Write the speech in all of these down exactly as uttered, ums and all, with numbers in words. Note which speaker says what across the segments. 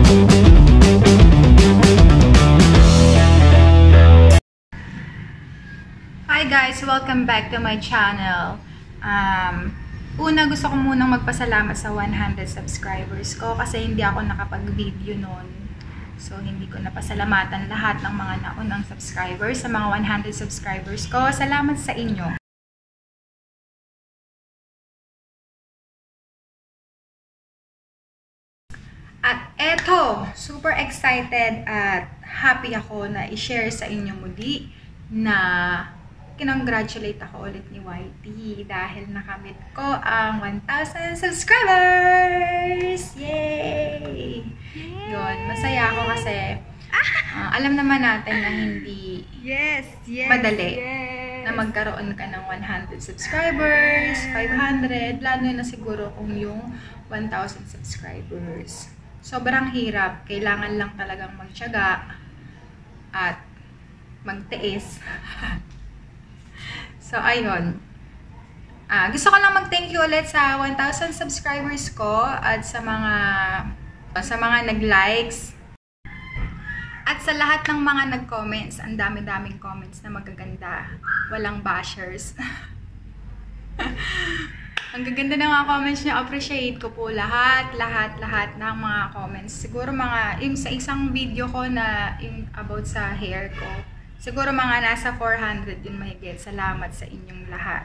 Speaker 1: Hi guys! Welcome back to my channel. Um, una, gusto ko munang magpasalamat sa one hundred subscribers ko kasi hindi ako nakapag-video noon. So, hindi ko napasalamatan lahat ng mga naunang subscribers. Sa mga one hundred subscribers ko, salamat sa inyo. At eto, super excited at happy ako na i-share sa inyo muli na kinongratulate ako ulit ni Y T dahil nakamit ko ang one thousand subscribers! Yay! Yay! Yun, masaya ako kasi uh, alam naman natin na hindi
Speaker 2: yes, yes,
Speaker 1: madali
Speaker 2: yes.
Speaker 1: na magkaroon ka ng one hundred subscribers, five hundred, lalo na siguro kung yung one thousand subscribers. Sobrang hirap. Kailangan lang talagang magtiyaga at magtiis. So, ayun. Ah, gusto ko lang mag-thank you ulit sa one thousand subscribers ko at sa mga sa mga nag-likes at sa lahat ng mga nag-comments. Ang dami-daming comments na magaganda. Walang bashers. Ang gaganda ng mga comments niya. Appreciate ko po lahat, lahat, lahat ng mga comments. Siguro mga, yung sa isang video ko na yung about sa hair ko, siguro mga nasa four hundred yun mahigit. Salamat sa inyong lahat.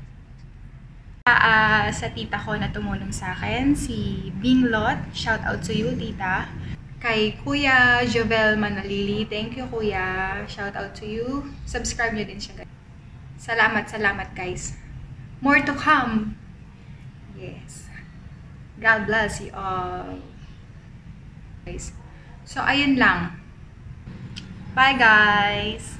Speaker 1: Uh, sa tita ko na tumulong sa akin, si Binglot. Shout out to you, tita. Kay Kuya Jovel Manalili. Thank you, Kuya. Shout out to you. Subscribe nyo din siya, guys. Salamat, salamat, guys. More to come. Yes. God bless you all. Guys. So, ayun lang. Bye, guys.